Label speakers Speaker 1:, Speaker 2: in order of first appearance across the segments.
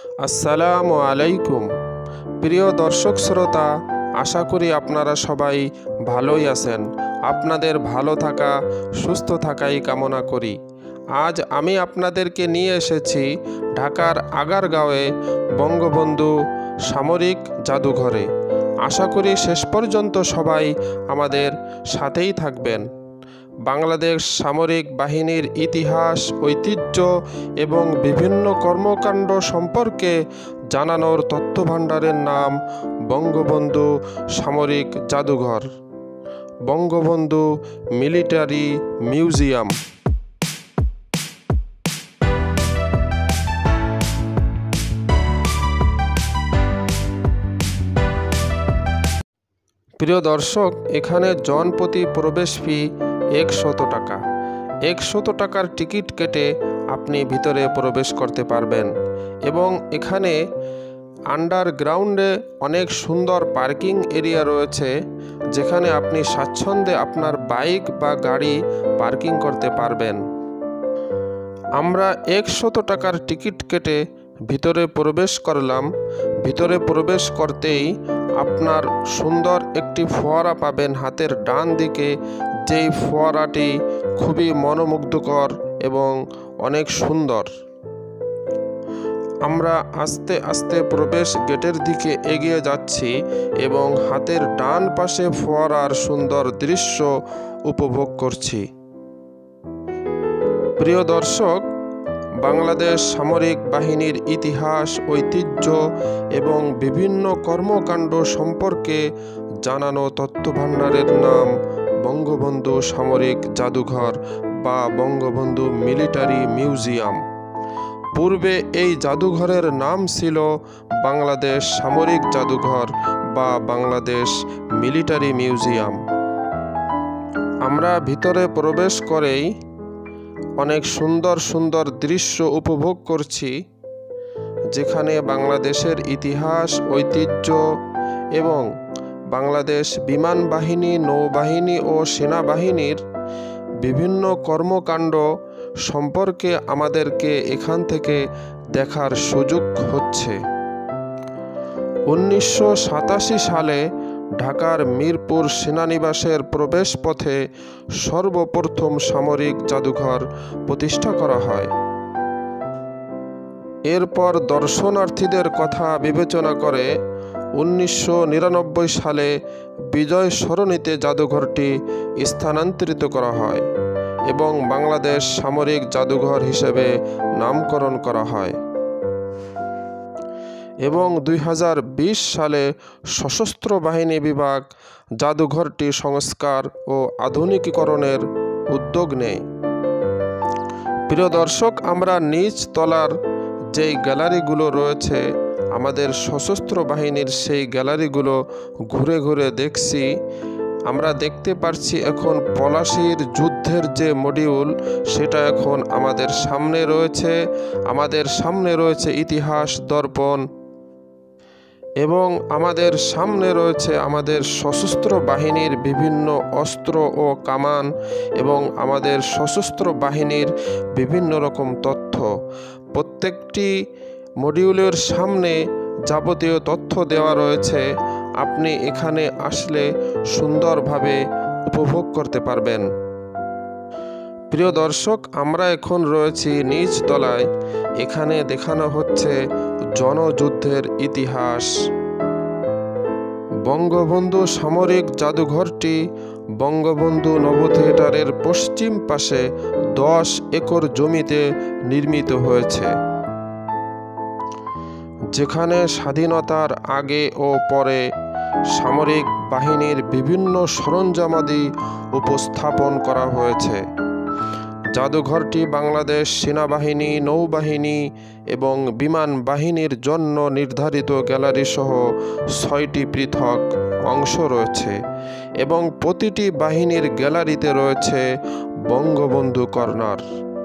Speaker 1: আসসালামু আলাইকুম। প্রিয় দর্শক শ্রোতা, আশা করি আপনারা সবাই ভালোই আছেন। আপনাদের ভালো থাকা, সুস্থ থাকাই কামনা করি। আজ আমি আপনাদেরকে নিয়ে এসেছি ঢাকার আগারগাঁওয়ে বঙ্গবন্ধু সামরিক জাদুঘরে। আশা করি শেষ পর্যন্ত সবাই আমাদের সাথেই থাকবেন। বাংলাদেশ সামরিক বাহিনীর ইতিহাস, ঐতিহ্য এবং বিভিন্ন কর্মকাণ্ড সম্পর্কে জানানোর তথ্যভাণ্ডারের নাম বঙ্গবন্ধু সামরিক জাদুঘর, বঙ্গবন্ধু মিলিটারি মিউজিয়াম। প্রিয় দর্শক, এখানে জনপ্রতি প্রবেশ ফি 100 টাকা। 100 টাকার টিকিট কেটে আপনি ভিতরে প্রবেশ করতে পারবেন এবং এখানে আন্ডারগ্রাউন্ডে অনেক সুন্দর পার্কিং এরিয়া রয়েছে, যেখানে আপনি স্বাচ্ছন্দ্যে আপনার বাইক বা গাড়ি পার্কিং করতে পারবেন। আমরা 100 টাকার টিকিট কেটে ভিতরে প্রবেশ করলাম। ভিতরে প্রবেশ করতেই আপনার সুন্দর একটি ফোয়ারা পাবেন হাতের ডান দিকে, যেই ফোয়ারাটি খুবই মনোমুগ্ধকর এবং অনেক সুন্দর। আমরা আস্তে আস্তে প্রবেশ গেটের দিকে এগিয়ে যাচ্ছি এবং হাতের ডান পাশে ফোয়ারার সুন্দর দৃশ্য উপভোগ করছি। প্রিয় দর্শক, বাংলাদেশ সামরিক বাহিনীর ইতিহাস, ঐতিহ্য এবং বিভিন্ন কর্মকাণ্ড সম্পর্কে জানানো তথ্যভাণ্ডারের নাম বঙ্গবন্ধু সামরিক জাদুঘর বা বঙ্গবন্ধু মিলিটারি মিউজিয়াম। পূর্বে এই জাদুঘরের নাম ছিল বাংলাদেশ সামরিক জাদুঘর বা বাংলাদেশ মিলিটারি মিউজিয়াম। আমরা ভিতরে প্রবেশ করেই অনেক সুন্দর সুন্দর দৃশ্য উপভোগ করছি, যেখানে বাংলাদেশের ইতিহাস, ঐতিহ্য এবং বাংলাদেশ বিমান বাহিনী, নৌবাহিনী ও সেনাবাহিনীর বিভিন্ন কর্মকাণ্ড সম্পর্কে আমাদেরকে এখান থেকে দেখার সুযোগ হচ্ছে। 1987 সালে ঢাকার মিরপুর সেনানিবাসের প্রবেশপথে সর্বপ্রথম সামরিক জাদুঘর প্রতিষ্ঠা করা হয়। এরপর দর্শনার্থীদের কথা বিবেচনা করে 1999 সালে বিজয় সরণিতে জাদুঘরটি স্থানান্তরিত করা হয় এবং বাংলাদেশ সামরিক জাদুঘর হিসেবে নামকরণ করা হয় এবং 2020 সালে সশস্ত্র বাহিনী বিভাগ জাদুঘরটি সংস্কার ও আধুনিকীকরণের উদ্যোগ নেয়। প্রিয় দর্শক, আমরা নিচ তলার যেই গ্যালারিগুলো রয়েছে আমাদের সশস্ত্র বাহিনীর, সেই গ্যালারিগুলো ঘুরে ঘুরে দেখছি। আমরা দেখতে পারছি এখন পলাশির যুদ্ধের যে মডিউল, সেটা এখন আমাদের সামনে রয়েছে। আমাদের সামনে রয়েছে ইতিহাস দর্পণ এবং আমাদের সামনে রয়েছে আমাদের সশস্ত্র বাহিনীর বিভিন্ন অস্ত্র ও কামান এবং আমাদের সশস্ত্র বাহিনীর বিভিন্ন রকম তথ্য। প্রত্যেকটি মডিউলের সামনে যাবতীয় তথ্য দেওয়া রয়েছে। আপনি এখানে আসলে সুন্দরভাবে উপভোগ করতে পারবেন। প্রিয় দর্শক, আমরা এখন রয়েছি নিচ তলায়। এখানে দেখানো হচ্ছে জনযুদ্ধের ইতিহাস। বঙ্গবন্ধু সামরিক জাদুঘরটি বঙ্গবন্ধু নভ থিয়েটারের পশ্চিম পাশে 10 একর জমিতে নির্মিত হয়েছে, যেখানে স্বাধীনতার আগে ও পরে সামরিক বাহিনীর বিভিন্ন সরঞ্জামাদি উপস্থাপন করা হয়েছে। জাদুঘরটি বাংলাদেশ সেনাবাহিনী, নৌবাহিনী এবং বিমান বাহিনীর জন্য নির্ধারিত গ্যালারি সহ 6টি পৃথক অংশ রয়েছে এবং প্রতিটি বাহিনীর গ্যালারিতে রয়েছে বঙ্গবন্ধু কর্নার।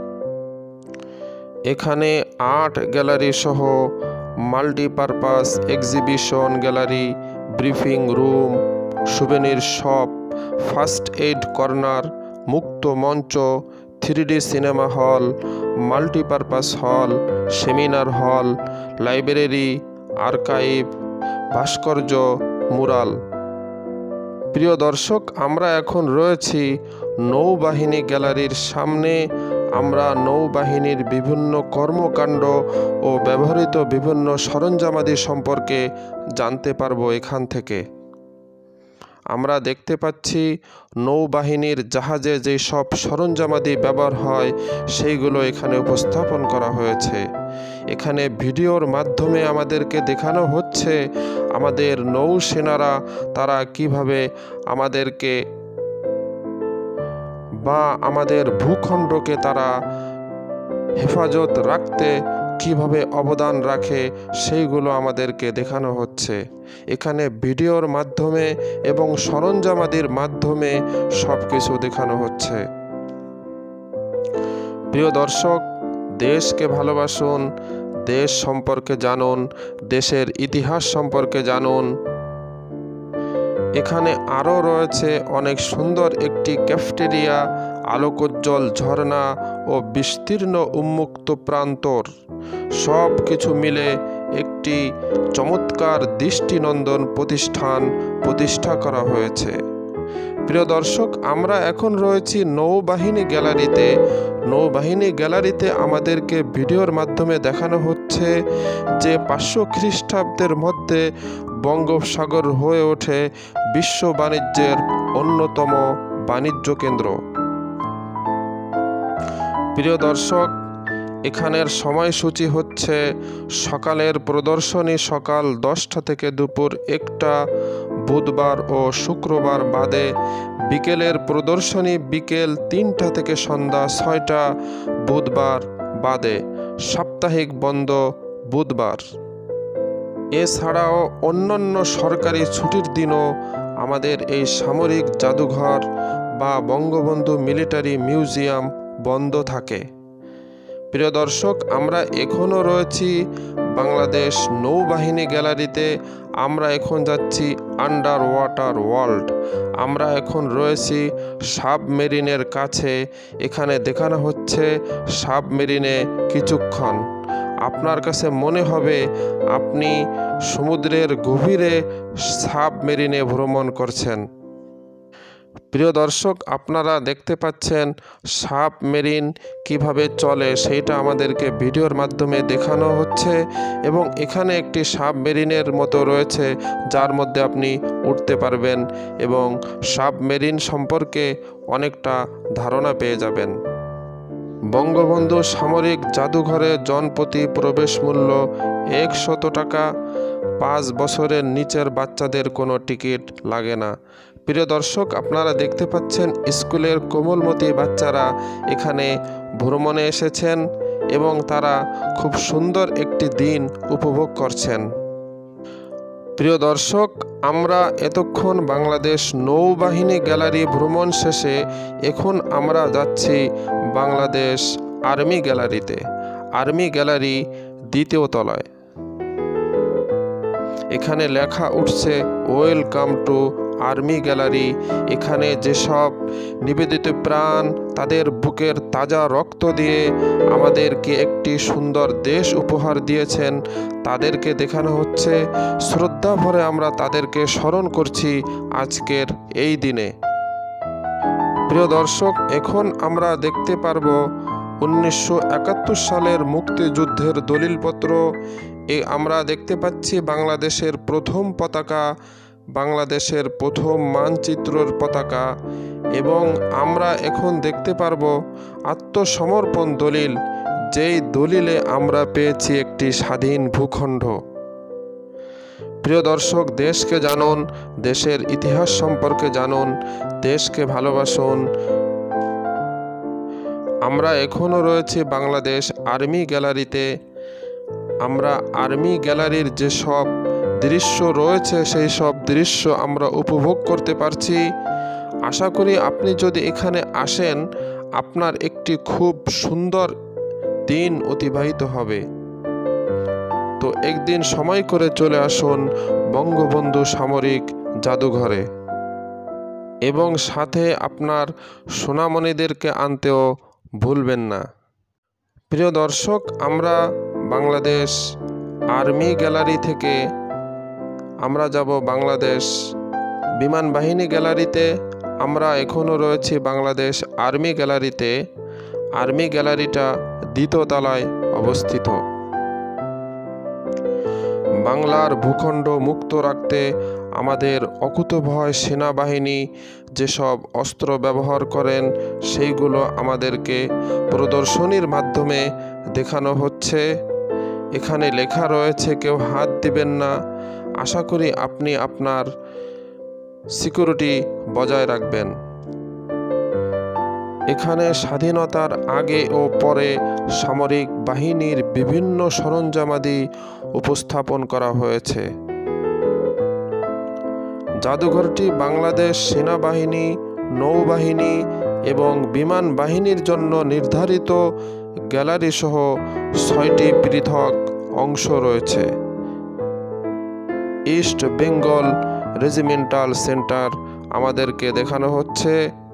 Speaker 1: এখানে 8 গ্যালারি সহ multipurpose exhibition gallery, briefing room, souvenir shop, first aid corner, মুক্ত মঞ্চ, 3D সিনেমা হল, মাল্টিপারপাস হল, সেমিনার হল, লাইব্রেরি, আর্কাইভ, ভাস্কর্য, মুরাল। প্রিয় দর্শক, আমরা এখন রয়েছি নৌবাহিনী গ্যালারির সামনে। আমরা নৌবাহিনীর বিভিন্ন কর্মকাণ্ড ও ব্যবহৃত বিভিন্ন সরঞ্জামাদি সম্পর্কে জানতে পারবো এখান থেকে। আমরা দেখতে পাচ্ছি নৌবাহিনীর জাহাজে যেই সব সরঞ্জামাদি ব্যবহার হয় সেইগুলো এখানে উপস্থাপন করা হয়েছে। এখানে ভিডিওর মাধ্যমে আমাদেরকে দেখানো হচ্ছে আমাদের নৌসেনারা তারা কিভাবে আমাদেরকে বা আমাদের ভূখণ্ডকে তারা হেফাজত রাখতে কিভাবে অবদান রাখে সেইগুলো আমাদেরকে দেখানো হচ্ছে। এখানে ভিডিওর মাধ্যমে এবং সরঞ্জামাদির মাধ্যমে সব কিছু দেখানো হচ্ছে। প্রিয় দর্শক, দেশকে ভালোবাসুন, দেশ সম্পর্কে জানুন, দেশের ইতিহাস সম্পর্কে জানুন। এখানে আরও রয়েছে অনেক সুন্দর একটি ক্যাফেটেরিয়া, আলোকোজ্জ্বল ঝর্ণা ও বিস্তীর্ণ উন্মুক্ত প্রান্তর, সব কিছু মিলে একটি চমৎকার দৃষ্টিনন্দন প্রতিষ্ঠান প্রতিষ্ঠা করা হয়েছে। প্রিয় দর্শক, আমরা এখন রয়েছি নৌবাহিনী গ্যালারিতে। নৌবাহিনী গ্যালারিতে আমাদেরকে ভিডিওর মাধ্যমে দেখানো হচ্ছে যে 500 খ্রিস্টাব্দের মধ্যে বঙ্গোপসাগর হয়ে ওঠে বিশ্ব বাণিজ্যের অন্যতম বাণিজ্য কেন্দ্র। প্রিয় দর্শক, এখানের সময়সূচি হচ্ছে সকালের প্রদর্শনী সকাল 10টা থেকে দুপুর 1টা বুধবার ও শুক্রবার বাদে, বিকেলের প্রদর্শনী বিকেল 3টা থেকে সন্ধ্যা 6টা বুধবার বাদে, সাপ্তাহিক বন্ধ বুধবার। এছাড়াও অন্যান্য সরকারি ছুটির দিনও আমাদের এই সামরিক জাদুঘর বা বঙ্গবন্ধু মিলিটারি মিউজিয়াম বন্ধ থাকে। প্রিয় দর্শক, আমরা এখনও রয়েছি বাংলাদেশ নৌবাহিনী গ্যালারিতে। আমরা এখন যাচ্ছি আন্ডার ওয়াটার ওয়ার্ল্ড। আমরা এখন রয়েছি সাবমেরিনের কাছে। এখানে দেখানো হচ্ছে সাবমেরিনে কিছুক্ষণ। আপনার কাছে মনে হবে আপনি সমুদ্রের গভীরে সাবমেরিনে ভ্রমণ করছেন। প্রিয় দর্শক, আপনারা দেখতে পাচ্ছেন সাবমেরিন কিভাবে চলে সেইটা আমাদেরকে ভিডিওর মাধ্যমে দেখানো হচ্ছে এবং এখানে একটি সাবমেরিনের মতো রয়েছে যার মধ্যে আপনি উঠতে পারবেন এবং সাবমেরিন সম্পর্কে অনেকটা ধারণা পেয়ে যাবেন। বঙ্গবন্ধু সামরিক জাদুঘরে জনপ্রতি প্রবেশ মূল্য 100 টাকা। 5 বছরের নিচের বাচ্চাদের কোনো টিকিট লাগে না। প্রিয় দর্শক, আপনারা দেখতে পাচ্ছেন স্কুলের কোমলমতি বাচ্চারা এখানে ভ্রমণে এসেছেন এবং তারা খুব সুন্দর একটি দিন উপভোগ করছেন। প্রিয় দর্শক, আমরা এতক্ষণ বাংলাদেশ নৌবাহিনী গ্যালারি ভ্রমণ শেষে এখন আমরা যাচ্ছি বাংলাদেশ আর্মি গ্যালারিতে। আর্মি গ্যালারি 2য় তলায়। এখানে লেখা উঠছে ওয়েলকাম টু আর্মি গ্যালারি। এখানে যেসব নিবেদিত প্রাণ তাদের বুকের তাজা রক্ত দিয়ে আমাদেরকে একটি সুন্দর দেশ উপহার দিয়েছেন তাদেরকে দেখানো হচ্ছে। শ্রদ্ধা ভরে আমরা তাদেরকে স্মরণ করছি আজকের এই দিনে। প্রিয় দর্শক, এখন আমরা দেখতে পারবো 1971 সালের মুক্তিযুদ্ধের দলিলপত্র। আমরা দেখতে পাচ্ছি বাংলাদেশের প্রথম পতাকা, বাংলাদেশের প্রথম মানচিত্রের পতাকা এবং আমরা এখন দেখতে পারবো আত্মসমর্পণ দলিল, যেই দলিলে আমরা পেয়েছি একটি স্বাধীন ভূখণ্ড। প্রিয় দর্শক, দেশকে জানুন, দেশের ইতিহাস সম্পর্কে জানুন, দেশকে ভালোবাসুন। আমরা এখনও রয়েছি বাংলাদেশ আর্মি গ্যালারিতে। আমরা আর্মি গ্যালারির যেসব দৃশ্য রয়েছে সেই সব দৃশ্য আমরা উপভোগ করতে পারছি। আশা করি আপনি যদি এখানে আসেন আপনার একটি খুব সুন্দর দিন অতিবাহিত হবে। তো একদিন সময় করে চলে আসুন বঙ্গবন্ধু সামরিক জাদুঘরে এবং সাথে আপনার সোনামণিদেরকে আনতেও ভুলবেন না। প্রিয় দর্শক, আমরা বাংলাদেশ আর্মি গ্যালারি থেকে আমরা যাব বাংলাদেশ বিমান বাহিনী গ্যালারিতে। আমরা এখনও রয়েছি বাংলাদেশ আর্মি গ্যালারিতে। আর্মি গ্যালারিটা দ্বিতীয় তলায় অবস্থিত। বাংলার ভূখণ্ড মুক্ত রাখতে আমাদের অকুতোভয় সেনাবাহিনী যেসব অস্ত্র ব্যবহার করেন সেইগুলো আমাদেরকে প্রদর্শনীর মাধ্যমে দেখানো হচ্ছে। এখানে লেখা রয়েছে কেউ হাত দিবেন না। আশা করি আপনি আপনার সিকিউরিটি বজায় রাখবেন। এখানে স্বাধীনতার আগে ও পরে সামরিক বাহিনীর বিভিন্ন সরঞ্জামাদি উপস্থাপন করা হয়েছে। জাদুঘরটি বাংলাদেশ সেনাবাহিনী, নৌবাহিনী এবং বিমান বাহিনীর জন্য নির্ধারিত গ্যালারি সহ 6টি পৃথক অংশ রয়েছে। ইস্ট বেঙ্গল রেজিমেন্টাল সেন্টার আমাদেরকে দেখানো হচ্ছে।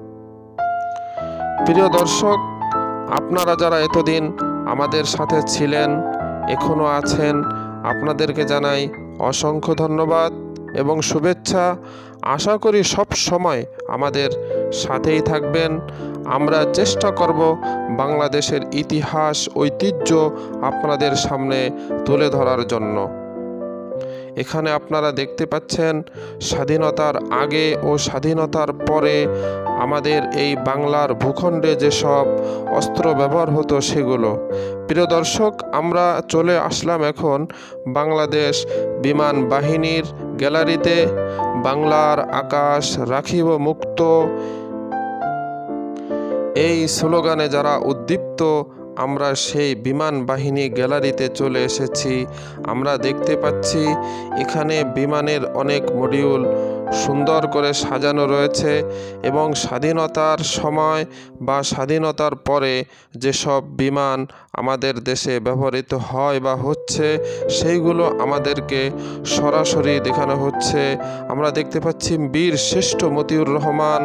Speaker 1: প্রিয় দর্শক, আপনারা যারা এতদিন আমাদের সাথে ছিলেন, এখনও আছেন, আপনাদেরকে জানাই অসংখ্য ধন্যবাদ এবং শুভেচ্ছা। আশা করি সব সময় আমাদের সাথেই থাকবেন। আমরা চেষ্টা করব বাংলাদেশের ইতিহাস, ঐতিহ্য আপনাদের সামনে তুলে ধরার জন্য। এখানে আপনারা দেখতে পাচ্ছেন স্বাধীনতার আগে ও স্বাধীনতার পরে আমাদের এই বাংলার ভূখণ্ডে যেসব অস্ত্র ব্যবহার হতো সেগুলো। প্রিয় দর্শক, আমরা চলে আসলাম এখন বাংলাদেশ বিমান বাহিনীর গ্যালারিতে। বাংলার আকাশ রাখিব মুক্ত, এই স্লোগানে যারা উদ্দীপ্ত, আমরা সেই বিমান বাহিনী গ্যালারিতে চলে এসেছি। আমরা দেখতে পাচ্ছি এখানে বিমানের অনেক মডিউল সুন্দর করে সাজানো রয়েছে এবং স্বাধীনতার সময় বা স্বাধীনতার পরে যেসব বিমান আমাদের দেশে ব্যবহৃত হয় বা হচ্ছে সেইগুলো আমাদেরকে সরাসরি দেখানো হচ্ছে। আমরা দেখতে পাচ্ছি বীর শ্রেষ্ঠ মতিউর রহমান।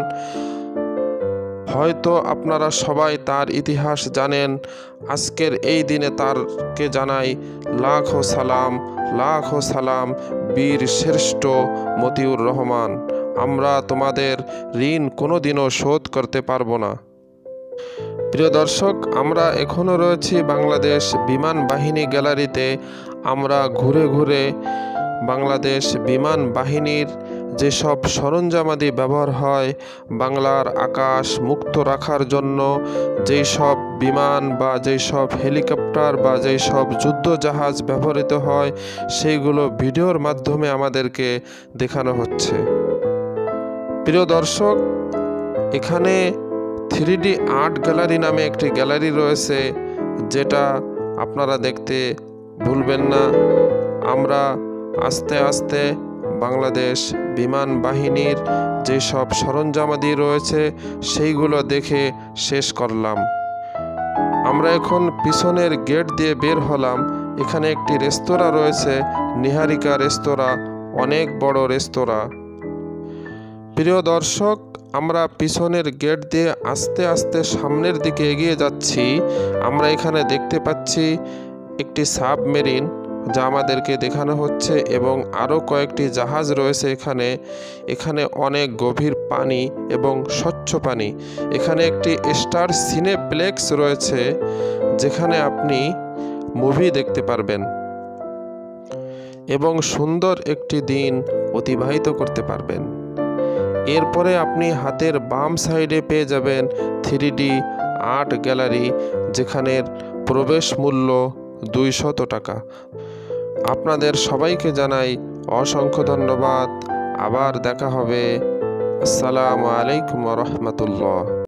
Speaker 1: হয়তো আপনারা সবাই তার ইতিহাস জানেন। আজকের এই দিনে তারকে জানাই লাখো সালাম, লাখো সালাম বীর শ্রেষ্ঠ মতিউর রহমান। আমরা তোমাদের ঋণ কোনোদিনও শোধ করতে পারবো না। প্রিয় দর্শক, আমরা এখনও রয়েছি বাংলাদেশ বিমান বাহিনী গ্যালারিতে। আমরা ঘুরে ঘুরে বাংলাদেশ বিমান বাহিনীর যেসব সরঞ্জামাদি ব্যবহার হয় বাংলার আকাশ মুক্ত রাখার জন্য, যেই সব বিমান বা যেই সব হেলিকপ্টার বা যেই সব যুদ্ধজাহাজ ব্যবহৃত হয় সেইগুলো ভিডিওর মাধ্যমে আমাদেরকে দেখানো হচ্ছে। প্রিয় দর্শক, এখানে 3D আর্ট গ্যালারি নামে একটি গ্যালারি রয়েছে, যেটা আপনারা দেখতে ভুলবেন না। আমরা আস্তে আস্তে বাংলাদেশ বিমান বাহিনীর যেসব সরঞ্জামাদি রয়েছে সেইগুলো দেখে শেষ করলাম। আমরা এখন পিছনের গেট দিয়ে বের হলাম। এখানে একটি রেস্তোরাঁ রয়েছে, নিহারিকা রেস্তোরাঁ, অনেক বড় রেস্তোরাঁ। প্রিয় দর্শক, আমরা পিছনের গেট দিয়ে আস্তে আস্তে সামনের দিকে এগিয়ে যাচ্ছি। আমরা এখানে দেখতে পাচ্ছি একটি সাবমেরিন যা আমাদেরকে দেখানো হচ্ছে এবং আরও কয়েকটি জাহাজ রয়েছে এখানে। এখানে অনেক গভীর পানি এবং স্বচ্ছ পানি। এখানে একটি স্টার সিনেপ্লেক্স রয়েছে যেখানে আপনি মুভি দেখতে পারবেন এবং সুন্দর একটি দিন অতিবাহিত করতে পারবেন। এরপরে আপনি হাতের বাম সাইডে পেয়ে যাবেন 3D আর্ট গ্যালারি, যেখানের প্রবেশ মূল্য 200 টাকা। আপনাদের সবাইকে জানাই অসংখ্য ধন্যবাদ। আবার দেখা হবে। আসসালামু আলাইকুম ওয়া রাহমাতুল্লাহ।